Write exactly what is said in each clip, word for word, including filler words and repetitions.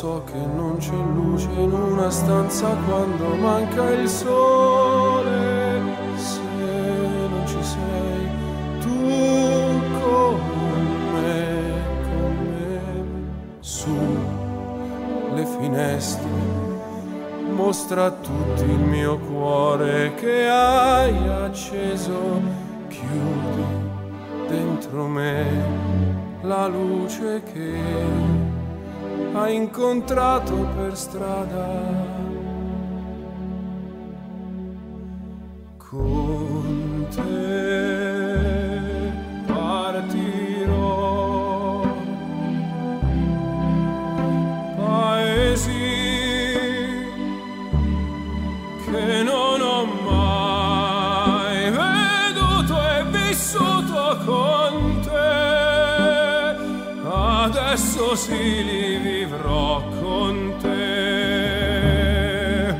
so che non c'è luce in una stanza quando manca il sole. Se non ci sei tu con me, con me, su le finestre, mostra a tutti il mio cuore che hai acceso, chiudi dentro me la luce che hai incontrato per strada. Con te partirò, paesi che non ho mai veduto e vissuto con te, adesso sì li vivrò con te,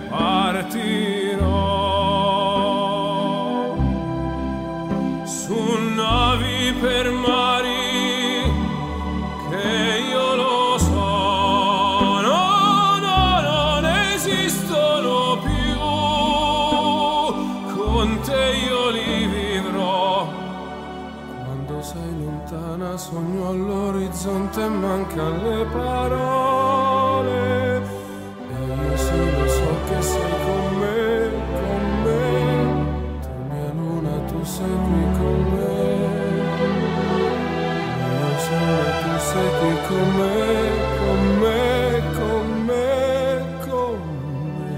partirò su navi per mari che io lo so, no, no, non esistono più, con te io li vivrò. Quando sei lontana sogno all'orizzonte e mancan le parole, e io sì lo so che sei con me, con me, tu mia luna, tu sei qui con me, mio sole, tu sei qui con me, con me, con me, con me.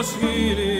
sospiri